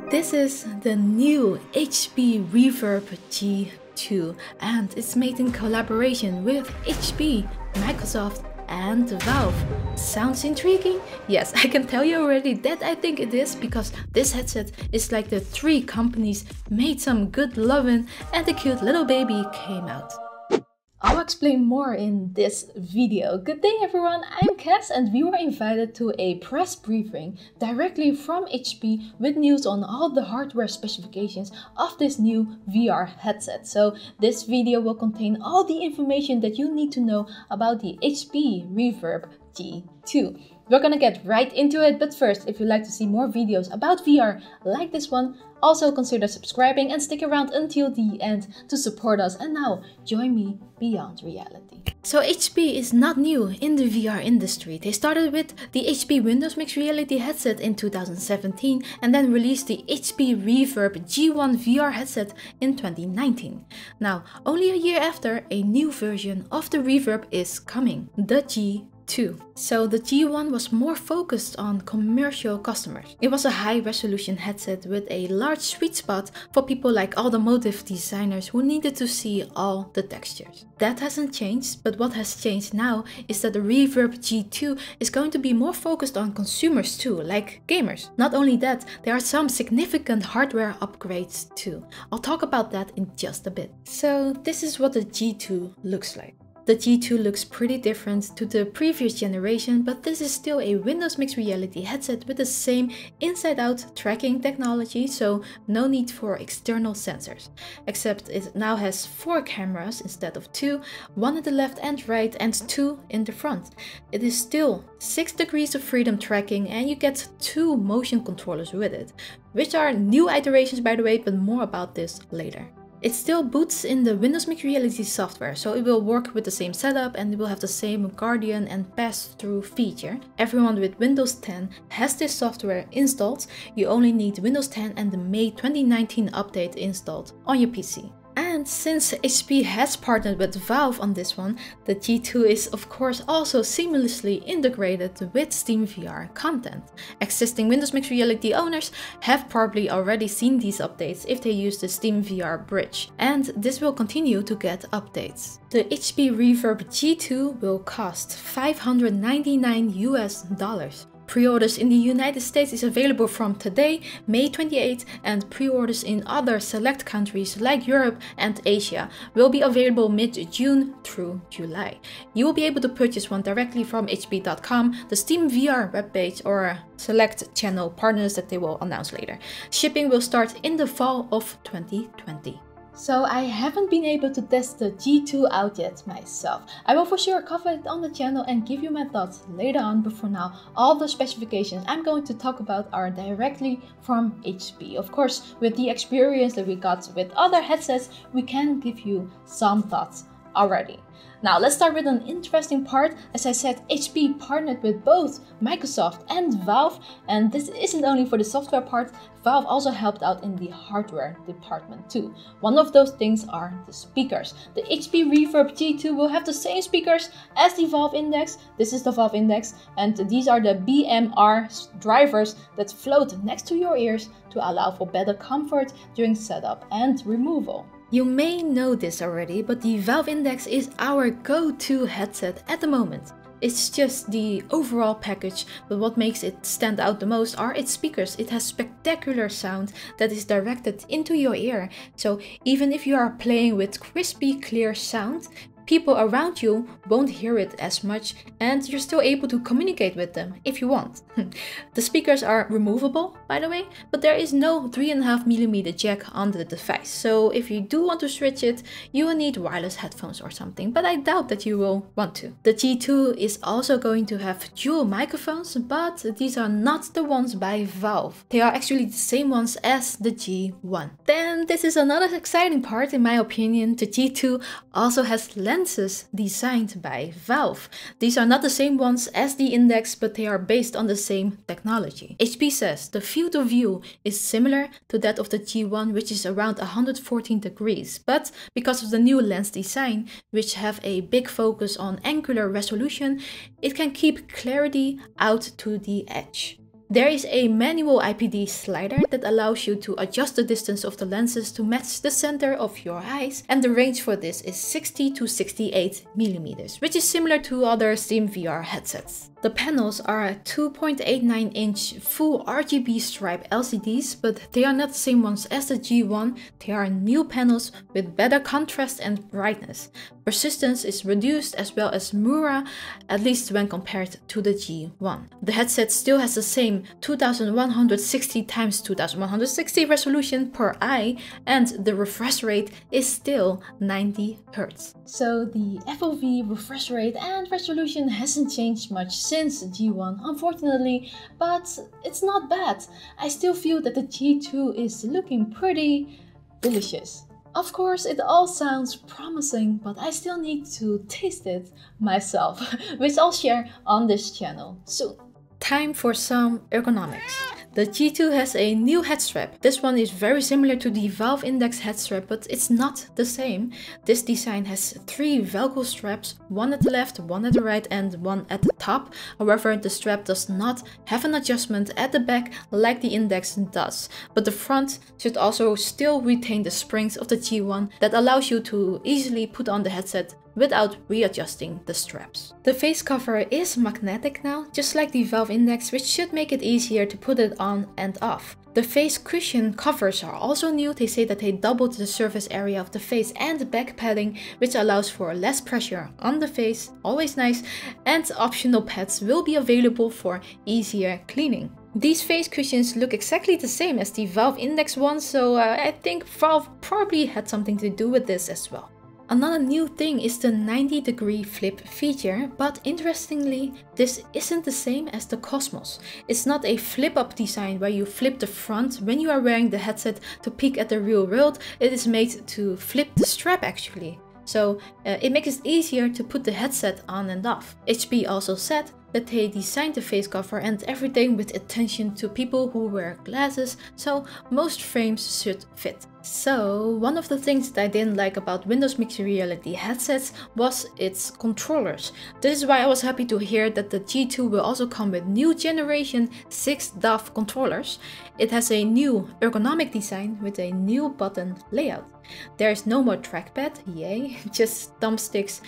This is the new HP Reverb G2 and it's made in collaboration with HP, Microsoft and Valve. Sounds intriguing? Yes, I can tell you already that I think it is, because this headset is like the three companies made some good loving and a cute little baby came out. I'll explain more in this video. Good day everyone, I'm Cass and we were invited to a press briefing directly from HP with news on all the hardware specifications of this new VR headset. So this video will contain all the information that you need to know about the HP Reverb G2. We're gonna get right into it, but first, if you'd like to see more videos about VR like this one, also consider subscribing and stick around until the end to support us. And now, join me beyond reality. So HP is not new in the VR industry. They started with the HP Windows Mixed Reality headset in 2017 and then released the HP Reverb G1 VR headset in 2019. Now, only a year after, a new version of the Reverb is coming, the G2. So the G1 was more focused on commercial customers. It was a high resolution headset with a large sweet spot for people like automotive designers who needed to see all the textures. That hasn't changed, but what has changed now is that the Reverb G2 is going to be more focused on consumers too, like gamers. Not only that, there are some significant hardware upgrades too. I'll talk about that in just a bit. So this is what the G2 looks like. The G2 looks pretty different to the previous generation, but this is still a Windows Mixed Reality headset with the same inside-out tracking technology, so no need for external sensors. Except it now has 4 cameras instead of 2, one at the left and right and 2 in the front. It is still 6 degrees of freedom tracking and you get 2 motion controllers with it, which are new iterations by the way, but more about this later. It still boots in the Windows Mixed Reality software, so it will work with the same setup and it will have the same Guardian and pass-through feature. Everyone with Windows 10 has this software installed. You only need Windows 10 and the May 2019 update installed on your PC. And since HP has partnered with Valve on this one, the G2 is of course also seamlessly integrated with Steam VR content. Existing Windows Mixed Reality owners have probably already seen these updates if they use the Steam VR bridge, and this will continue to get updates. The HP Reverb G2 will cost $599 US. Pre-orders in the United States is available from today, May 28, and pre-orders in other select countries like Europe and Asia will be available mid-June through July. You will be able to purchase one directly from hp.com, the Steam VR webpage, or select channel partners that they will announce later. Shipping will start in the fall of 2020. So I haven't been able to test the G2 out yet myself. I will for sure cover it on the channel and give you my thoughts later on, but for now, all the specifications I'm going to talk about are directly from HP. Of course, with the experience that we got with other headsets, we can give you some thoughts already. Now let's start with an interesting part. As I said, HP partnered with both Microsoft and Valve, and this isn't only for the software part. Valve also helped out in the hardware department too. One of those things are the speakers. The HP Reverb G2 will have the same speakers as the Valve Index. This is the Valve Index, and these are the BMR drivers that float next to your ears to allow for better comfort during setup and removal. You may know this already, but the Valve Index is our go-to headset at the moment. It's just the overall package, but what makes it stand out the most are its speakers. It has spectacular sound that is directed into your ear, so even if you are playing with crispy, clear sound, people around you won't hear it as much and you're still able to communicate with them if you want. The speakers are removable, by the way, but there is no 3.5mm jack on the device. So if you do want to switch it, you will need wireless headphones or something, but I doubt that you will want to. The G2 is also going to have dual microphones, but these are not the ones by Valve. They are actually the same ones as the G1. Then this is another exciting part in my opinion. The G2 also has lenses designed by Valve. These are not the same ones as the Index, but they are based on the same technology. HP says the field of view is similar to that of the G1, which is around 114 degrees, but because of the new lens design, which have a big focus on angular resolution, it can keep clarity out to the edge. There is a manual IPD slider that allows you to adjust the distance of the lenses to match the center of your eyes, and the range for this is 60 to 68 mm, which is similar to other Steam VR headsets. The panels are 2.89-inch full RGB stripe LCDs, but they are not the same ones as the G1. They are new panels with better contrast and brightness. Persistence is reduced as well as Mura, at least when compared to the G1. The headset still has the same 2160 x 2160 resolution per eye, and the refresh rate is still 90 Hz. So the FOV refresh rate and resolution hasn't changed much since the G1, unfortunately, but it's not bad. I still feel that the G2 is looking pretty delicious. Of course, it all sounds promising, but I still need to taste it myself, which I'll share on this channel soon. Time for some ergonomics. The G2 has a new head strap. This one is very similar to the Valve Index head strap, but it's not the same. This design has 3 Velcro straps, one at the left, one at the right, and one at the top. However, the strap does not have an adjustment at the back like the Index does, but the front should also still retain the springs of the G1 that allows you to easily put on the headset without readjusting the straps. The face cover is magnetic now, just like the Valve Index, which should make it easier to put it on and off. The face cushion covers are also new. They say that they doubled the surface area of the face and the back padding, which allows for less pressure on the face, always nice, and optional pads will be available for easier cleaning. These face cushions look exactly the same as the Valve Index ones, so I think Valve probably had something to do with this as well. Another new thing is the 90-degree flip feature, but interestingly, this isn't the same as the Cosmos. It's not a flip-up design where you flip the front when you are wearing the headset to peek at the real world. It is made to flip the strap actually. So it makes it easier to put the headset on and off. HP also said that they designed the face cover and everything with attention to people who wear glasses, so most frames should fit. So one of the things that I didn't like about Windows Mixed Reality headsets was its controllers. This is why I was happy to hear that the G2 will also come with new generation 6 DAF controllers. It has a new ergonomic design with a new button layout. There is no more trackpad, yay, just thumbsticks,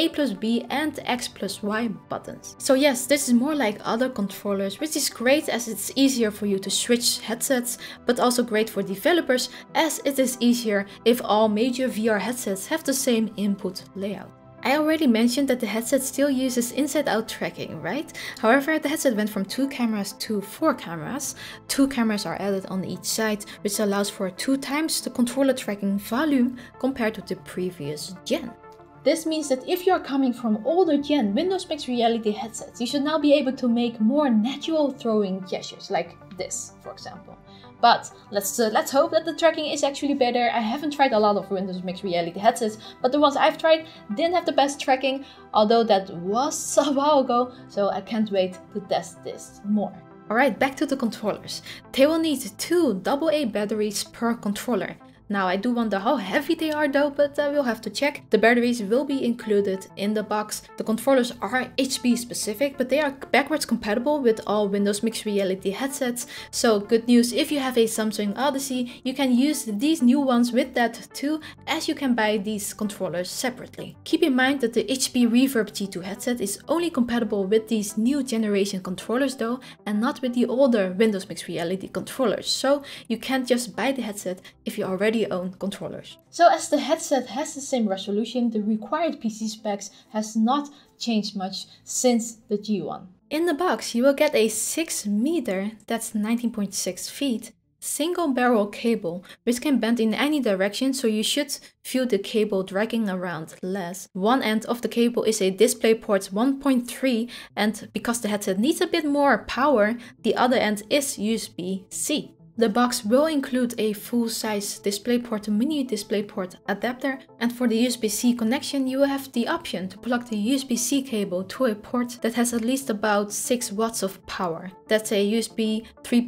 A+B and X+Y buttons. So yes, this is more like other controllers, which is great as it's easier for you to switch headsets, but also great for developers as it is easier if all major VR headsets have the same input layout. I already mentioned that the headset still uses inside-out tracking, right? However, the headset went from 2 cameras to 4 cameras. 2 cameras are added on each side, which allows for 2 times the controller tracking volume compared to the previous gen. This means that if you're coming from older gen Windows Mixed Reality headsets, you should now be able to make more natural throwing gestures, like this, for example. But let's hope that the tracking is actually better. I haven't tried a lot of Windows Mixed Reality headsets, but the ones I've tried didn't have the best tracking, although that was a while ago, so I can't wait to test this more. Alright, back to the controllers. They will need 2 AA batteries per controller. Now I do wonder how heavy they are though, but we'll have to check. The batteries will be included in the box. The controllers are HP specific, but they are backwards compatible with all Windows Mixed Reality headsets. So good news, if you have a Samsung Odyssey, you can use these new ones with that too, as you can buy these controllers separately. Keep in mind that the HP Reverb G2 headset is only compatible with these new generation controllers though, and not with the older Windows Mixed Reality controllers. So you can't just buy the headset if you already own controllers. So as the headset has the same resolution, the required PC specs has not changed much since the G1. In the box you will get a 6 meter, that's 19.6 feet, single barrel cable, which can bend in any direction, so you should feel the cable dragging around less. One end of the cable is a DisplayPort 1.3, and because the headset needs a bit more power, the other end is USB-C. The box will include a full-size DisplayPort to mini DisplayPort adapter, and for the USB-C connection you will have the option to plug the USB-C cable to a port that has at least about 6 watts of power. That's a USB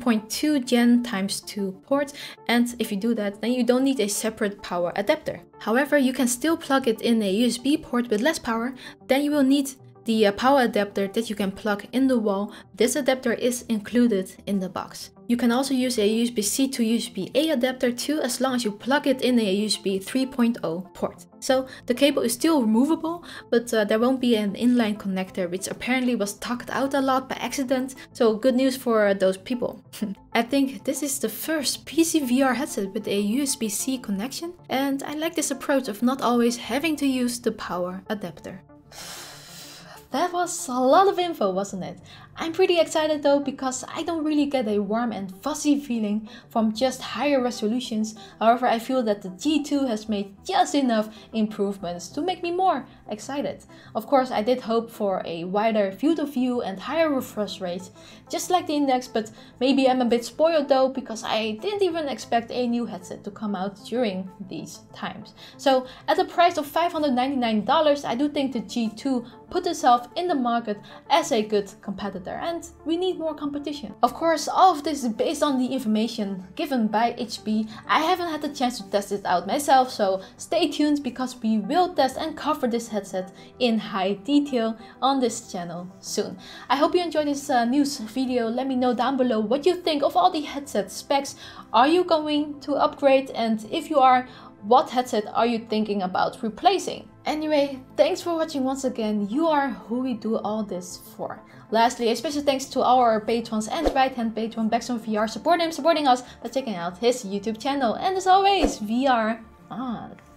3.2 Gen ×2 port, and if you do that, then you don't need a separate power adapter. However, you can still plug it in a USB port with less power, then you will need the power adapter that you can plug in the wall, this adapter is included in the box. You can also use a USB-C to USB-A adapter too, as long as you plug it in a USB 3.0 port. So the cable is still removable, but there won't be an inline connector, which apparently was talked out a lot by accident, so good news for those people. I think this is the first PC VR headset with a USB-C connection, and I like this approach of not always having to use the power adapter. That was a lot of info, wasn't it? I'm pretty excited though, because I don't really get a warm and fuzzy feeling from just higher resolutions. However, I feel that the G2 has made just enough improvements to make me more excited. Of course, I did hope for a wider field of view and higher refresh rate, just like the Index, but maybe I'm a bit spoiled though, because I didn't even expect a new headset to come out during these times. So at a price of $599, I do think the G2 put itself in the market as a good competitor, and we need more competition. Of course, all of this is based on the information given by HP. I haven't had the chance to test it out myself, so stay tuned, because we will test and cover this headset in high detail on this channel soon. I hope you enjoyed this news video. Let me know down below what you think of all the headset specs. Are you going to upgrade? And if you are, what headset are you thinking about replacing? Anyway, thanks for watching once again. You are who we do all this for. Lastly, a special thanks to our patrons and right-hand patron Baxon VR. Support him, supporting us by checking out his YouTube channel. And as always, VR on.